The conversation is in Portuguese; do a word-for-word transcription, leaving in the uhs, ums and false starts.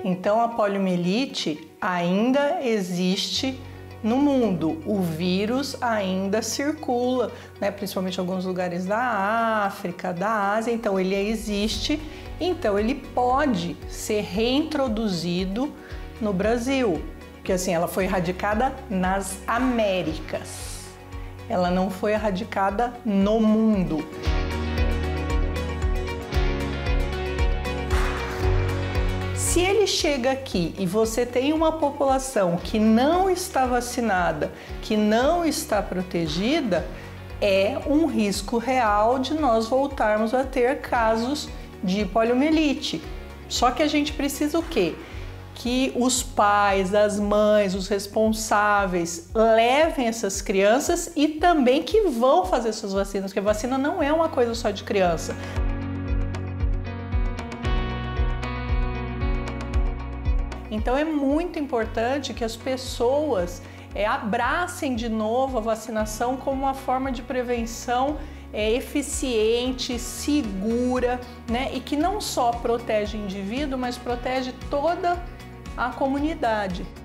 Então a poliomielite ainda existe no mundo, o vírus ainda circula, né? Principalmente em alguns lugares da África, da Ásia, então ele existe, então ele pode ser reintroduzido no Brasil, porque assim, ela foi erradicada nas Américas, ela não foi erradicada no mundo. Se ele chega aqui e você tem uma população que não está vacinada, que não está protegida, é um risco real de nós voltarmos a ter casos de poliomielite. Só que a gente precisa o quê? Que os pais, as mães, os responsáveis levem essas crianças e também que vão fazer suas vacinas, porque a vacina não é uma coisa só de criança. Então é muito importante que as pessoas é, abracem de novo a vacinação como uma forma de prevenção é, eficiente, segura, né? E que não só protege o indivíduo, mas protege toda a comunidade.